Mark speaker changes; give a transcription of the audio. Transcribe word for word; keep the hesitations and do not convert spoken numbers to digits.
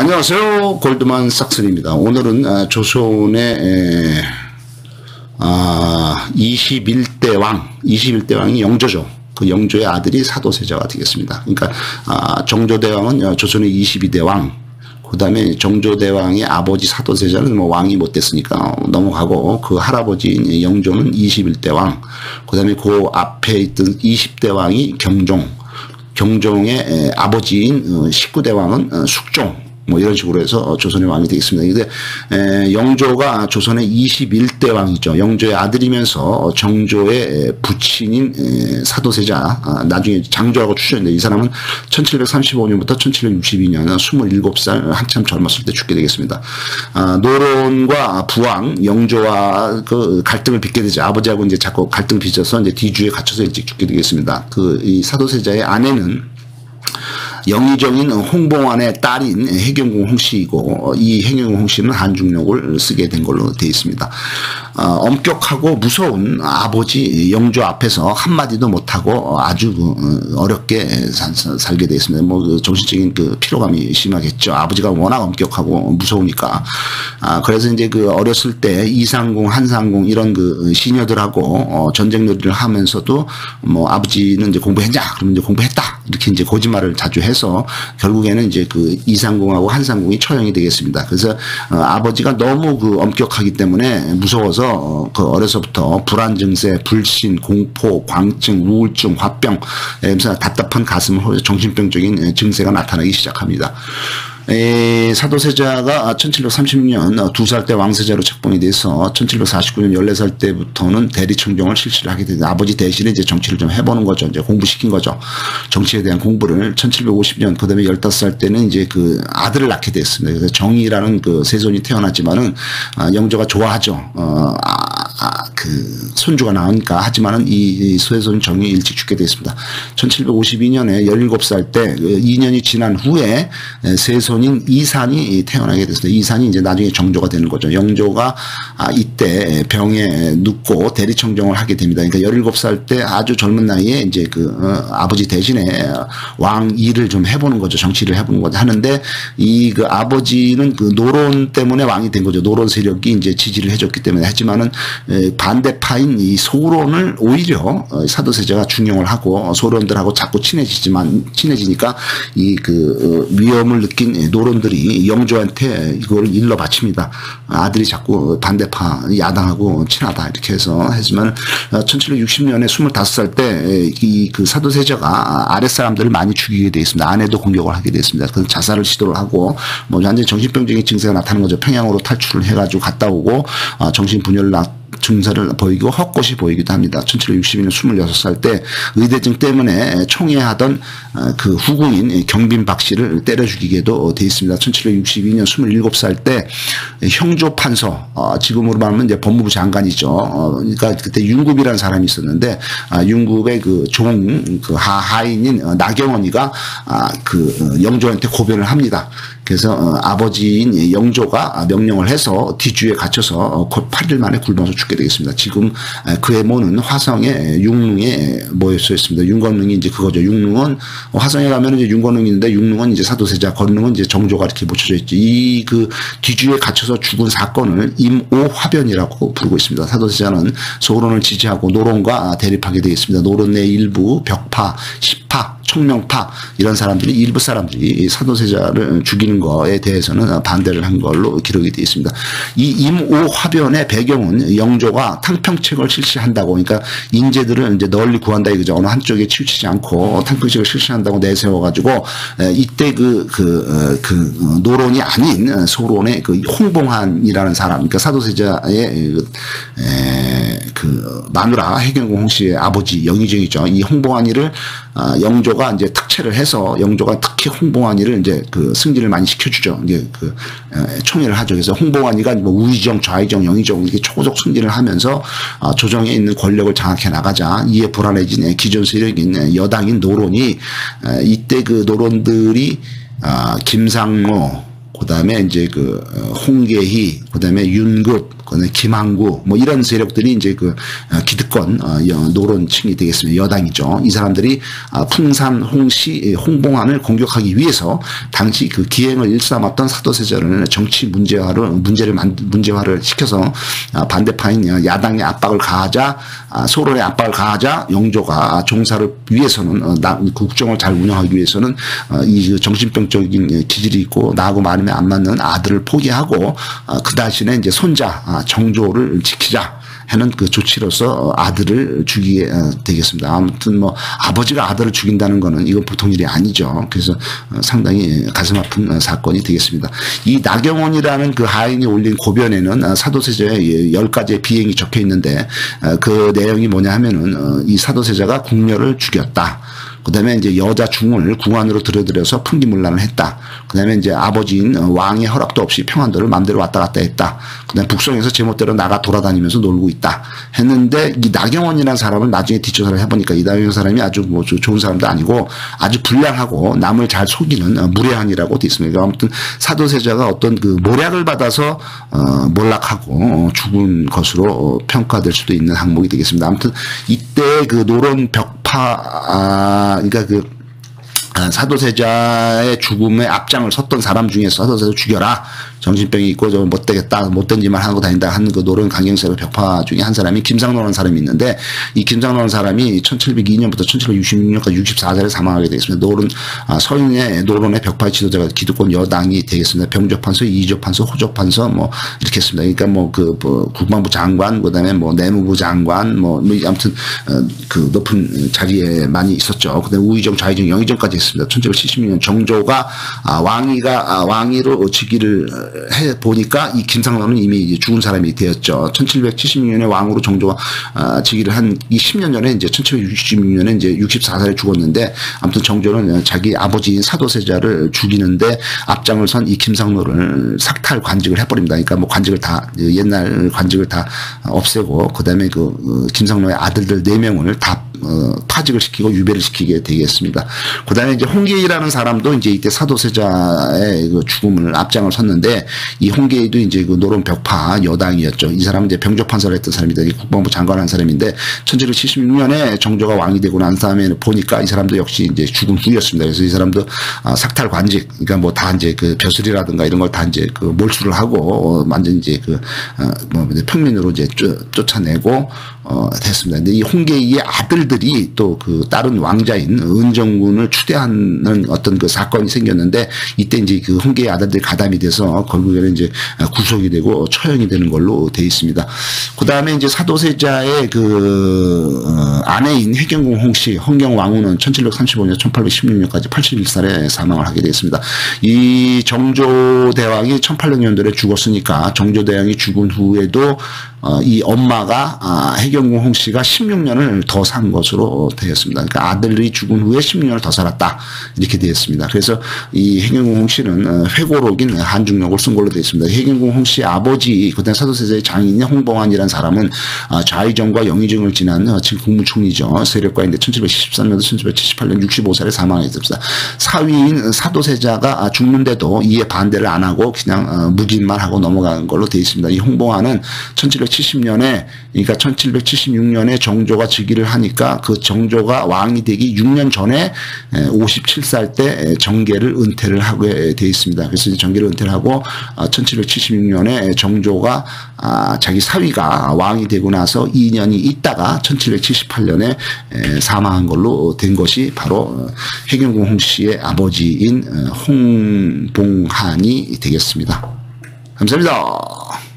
Speaker 1: 안녕하세요. 골드만삭스입니다. 오늘은 아, 조선의 에, 아, 이십일 대 왕, 이십일 대 왕이 영조죠. 그 영조의 아들이 사도세자가 되겠습니다. 그러니까 아, 정조대왕은 조선의 이십이 대 왕, 그 다음에 정조대왕의 아버지 사도세자는 뭐 왕이 못 됐으니까 넘어가고, 그 할아버지인 영조는 이십일 대 왕, 그 다음에 그 앞에 있던 이십 대 왕이 경종, 경종의 아버지인 십구 대 왕은 숙종, 뭐 이런 식으로 해서 조선의 왕이 되겠습니다. 근데 영조가 조선의 이십일 대 왕이죠. 영조의 아들이면서 정조의 부친인 사도세자, 나중에 장조하고 추천인데, 이 사람은 천칠백삼십오 년부터 천칠백육십이 년 스물일곱 살 한참 젊었을 때 죽게 되겠습니다. 노론과 부왕 영조와 그 갈등을 빚게 되죠. 아버지하고 이제 자꾸 갈등 빚어서 이제 뒤주에 갇혀서 일찍 죽게 되겠습니다. 그 이 사도세자의 아내는 영의정인 홍봉안의 딸인 해경궁 홍씨이고, 이 해경궁 홍씨는 한중록을 쓰게 된 걸로 되어 있습니다. 어, 엄격하고 무서운 아버지 영조 앞에서 한마디도 못하고 아주 그 어렵게 살, 살게 되어 있습니다. 뭐 그 정신적인 그 피로감이 심하겠죠. 아버지가 워낙 엄격하고 무서우니까. 아, 그래서 이제 그 어렸을 때 이상궁, 한상궁 이런 그 시녀들하고 어, 전쟁놀이를 하면서도 뭐 아버지는 이제 공부했냐? 그러면 이제 공부했다. 이렇게 이제 거짓말을 자주 해서 결국에는 이제 그 이상궁하고 한상궁이 처형이 되겠습니다. 그래서 어, 아버지가 너무 그 엄격하기 때문에 무서워서 어, 그 어려서부터 불안 증세, 불신, 공포, 광증, 우울증, 화병, 이러면서 답답한 가슴, 정신병적인 증세가 나타나기 시작합니다. 에, 사도세자가 천칠백삼십 년 두 살 때 왕세자로 책봉이 돼서 천칠백사십구 년 열네 살 때부터는 대리청정을 실시를 하게 됩니다. 아버지 대신에 이제 정치를 좀 해보는 거죠. 이제 공부시킨 거죠. 정치에 대한 공부를. 천칠백오십 년, 그 다음에 열다섯 살 때는 이제 그 아들을 낳게 됐습니다. 그래서 정이라는 그 세손이 태어났지만은, 아, 영조가 좋아하죠. 어, 아, 아, 그 손주가 나으니까. 하지만은 이 세손 정이 일찍 죽게 됐습니다. 천칠백오십이 년에 열일곱 살 때, 그 이 년이 지난 후에 세손 손인 이산이 태어나게 됐습니다. 이산이 이제 나중에 정조가 되는 거죠. 영조가 아, 이때 병에 눕고 대리청정을 하게 됩니다. 그러니까 열일곱 살 때 아주 젊은 나이에 이제 그 어, 아버지 대신에 왕 일을 좀 해보는 거죠. 정치를 해보는 거죠. 하는데 이 그 아버지는 그 노론 때문에 왕이 된 거죠. 노론 세력이 이제 지지를 해줬기 때문에. 했지만은 에, 반대파인 이 소론을 오히려 어, 사도세자가 중용을 하고 소론들하고 자꾸 친해지지만 친해지니까 이 그 어, 위험을 느낀 노론들이 영조한테 이걸 일러 바칩니다. 아들이 자꾸 반대파 야당하고 친하다 이렇게 해서 했지만, 천칠백육십 년에 스물다섯 살 때 이 그 사도세자가 아랫사람들을 많이 죽이게 되어 있습니다. 아내도 공격을 하게 되었습니다. 그래서 자살을 시도를 하고 뭐 완전히 정신병적인 증세가 나타나는 거죠. 평양으로 탈출을 해가지고 갔다 오고 정신분열을 낳 증세를 보이고 헛것이 보이기도 합니다. 천칠백육십이 년 스물여섯 살 때 의대증 때문에 총애하던 그 후궁인 경빈 박 씨를 때려 죽이게도 돼 있습니다. 천칠백육십이 년 스물일곱 살 때 형조 판서, 지금으로 말하면 이제 법무부 장관이죠. 그러니까 그때 윤굽이라는 사람이 있었는데, 윤굽의 그 종, 그 하하인인 나경원이가 그 영조한테 고변을 합니다. 그래서 어, 아버지인 영조가 명령을 해서 뒤주에 갇혀서 어, 팔 일 만에 굶어서 죽게 되겠습니다. 지금 그의 모는 화성의 융릉에 모여 있습니다. 윤건릉이 이제 그거죠. 융릉은 화성에 가면 이제 윤건릉이 있는데, 융릉은 이제 사도세자, 건릉은 이제 정조가 이렇게 묻혀져 있죠. 이 그 뒤주에 갇혀서 죽은 사건을 임오화변이라고 부르고 있습니다. 사도세자는 소론을 지지하고 노론과 대립하게 되겠습니다. 노론 내 일부 벽파, 시파, 총명파 이런 사람들이, 일부 사람들이 사도세자를 죽이는 거에 대해서는 반대를 한 걸로 기록이 되어 있습니다. 이 임오화변의 배경은 영조가 탕평책을 실시한다고, 그러니까 인재들을 이제 널리 구한다 이거죠. 어느 한쪽에 치우치지 않고 탕평책을 실시한다고 내세워가지고, 이때 그, 그, 그 노론이 아닌 소론의 그 홍봉한이라는 사람, 그러니까 사도세자의 그, 에, 그 마누라 해경궁 홍씨의 아버지 영의정이죠. 이 홍봉한이를 아, 영조가 이제 특채를 해서, 영조가 특히 홍봉한이를 이제 그 승진을 많이 시켜주죠. 이제 그 에, 총애를 하죠. 그래서 홍봉한이가 뭐 우의정, 좌의정, 영의정 이렇게 초고속 승진을 하면서 아, 조정에 있는 권력을 장악해 나가자 이에 불안해진 기존 세력인 여당인 노론이, 에, 이때 그 노론들이 아, 김상로, 그 다음에 이제 그 홍계희, 그 다음에 윤급, 그다음에 김항구 뭐 이런 세력들이 이제 그 기득권 노론층이 되겠습니다. 여당이죠. 이 사람들이 풍산, 홍시, 홍봉안을 공격하기 위해서 당시 그 기행을 일삼았던 사도세자를 정치 문제화를 문제를 문제화를 시켜서 반대파인 야당의 압박을 가하자 소론의 압박을 가하자 영조가 종사를 위해서는 국정을 잘 운영하기 위해서는 이 정신병적인 기질이 있고 나하고 말하면 안 맞는 아들을 포기하고 그 대신에 이제 손자 정조를 지키자 하는 그 조치로서 아들을 죽이게 되겠습니다. 아무튼 뭐 아버지가 아들을 죽인다는 거는 이건 보통 일이 아니죠. 그래서 상당히 가슴 아픈 사건이 되겠습니다. 이 나경원이라는 그 하인이 올린 고변에는 사도세자의 열 가지의 비행이 적혀 있는데 그 내용이 뭐냐 하면은 이 사도세자가 궁녀를 죽였다. 그 다음에 이제 여자 중을 궁안으로 들여들여서 풍기문란을 했다. 그 다음에 이제 아버지인 왕의 허락도 없이 평안도를 마음대로 왔다 갔다 했다. 그 다음에 북송에서 제멋대로 나가 돌아다니면서 놀고 있다. 했는데 이 나경원이라는 사람을 나중에 뒷조사를 해보니까 이 나경원 사람이 아주 뭐 좋은 사람도 아니고 아주 불량하고 남을 잘 속이는 무례한이라고 되어 있습니다. 아무튼 사도세자가 어떤 그 모략을 받아서 어 몰락하고 죽은 것으로 평가될 수도 있는 항목이 되겠습니다. 아무튼 이때 그 노론 벽파 아 그러니까 그 사도세자의 죽음에 앞장을 섰던 사람 중에서 사도세자 죽여라. 정신병이 있고 좀 못되겠다. 못된 짓만 하고 다닌다 하는 그 노론 강경세력 벽파 중에 한 사람이 김상로라는 사람이 있는데 이 김상로라는 사람이 천칠백이 년부터 천칠백육십육 년까지 육십사 살에 사망하게 되겠습니다. 노론, 아, 서인의 노론의 벽파의 지도자가 기득권 여당이 되겠습니다. 병조판서, 이조판서, 호조판서 뭐 이렇게 했습니다. 그러니까 뭐 그 뭐 국방부 장관, 그다음에 뭐 내무부 장관 뭐, 뭐 아무튼 어, 그 높은 자리에 많이 있었죠. 그다음에 우의정, 좌의정, 영의정까지 했습니다. 천칠백칠십육 년 정조가 아, 왕위가 아, 왕위로 즉위를 해 보니까 이 김상로는 이미 이제 죽은 사람이 되었죠. 천칠백칠십육 년에 왕으로 정조가 아, 즉위를 한 이 십 년 전에 이제 천칠백육십육 년에 이제 육십사 살에 죽었는데 아무튼 정조는 자기 아버지인 사도세자를 죽이는데 앞장을 선 이 김상로를 삭탈 관직을 해버립니다. 그러니까 뭐 관직을 다 옛날 관직을 다 없애고 그다음에 그 김상로의 아들들 네 명을 다 어, 파직을 시키고 유배를 시키게 되겠습니다. 그 다음에 이제 홍계이라는 사람도 이제 이때 사도세자의 그 죽음을 앞장을 섰는데 이 홍계이도 이제 그 노론 벽파 여당이었죠. 이 사람은 이제 병조판서를 했던 사람이다. 국방부 장관을 한 사람인데 천칠백칠십육 년에 정조가 왕이 되고 난 다음에 보니까 이 사람도 역시 이제 죽은 후였습니다. 그래서 이 사람도 아, 삭탈 관직, 그러니까 뭐 다 이제 그 벼슬이라든가 이런 걸 다 이제 그 몰수를 하고 어, 완전 이제 그 어, 뭐 평민으로 이제 쫓, 쫓아내고 어, 됐습니다. 근데 이 홍계이의 아들들이 또 그 다른 왕자인 은정군을 추대하는 어떤 그 사건이 생겼는데 이때 이제 그 홍계의 아들들이 가담이 돼서 결국에는 이제 구속이 되고 처형이 되는 걸로 돼 있습니다. 그 다음에 이제 사도세자의 그 어, 아내인 해경궁 홍씨, 헌경왕후는 천칠백삼십오 년, 천팔백십육 년까지 팔십일 살에 사망을 하게 되었습니다. 이 정조대왕이 천팔백 년도에 죽었으니까 정조대왕이 죽은 후에도 어, 이 엄마가 아, 해경궁 홍씨가 십육 년을 더 산 것으로 되었습니다. 그러니까 아들이 죽은 후에 십육 년을 더 살았다 이렇게 되었습니다. 그래서 이 해경궁 홍씨는 회고록인 한중록을 쓴 걸로 되어 있습니다. 해경궁 홍씨 아버지 그다음 사도세자의 장인인 홍봉안이라는 사람은 아, 좌의정과 영의정을 지난 어, 지금 국무총리죠. 세력가인데 천칠백칠십삼 년도 천칠백칠십팔 년 육십오 살에 사망했습니다. 사위인 사도세자가 죽는데도 이에 반대를 안 하고 그냥 어, 묵인만 하고 넘어간 걸로 되어 있습니다. 이 홍봉안은 천칠백칠십 년에 그러니까 천칠백칠십육 년에 정조가 즉위를 하니까 그 정조가 왕이 되기 육 년 전에 오십칠 살 때 정계를 은퇴를 하게 되어 있습니다. 그래서 이제 정계를 은퇴를 하고 천칠백칠십육 년에 정조가 자기 사위가 왕이 되고 나서 이 년이 있다가 천칠백칠십팔 년에 사망한 걸로 된 것이 바로 해경궁 홍씨의 아버지인 홍봉한이 되겠습니다. 감사합니다.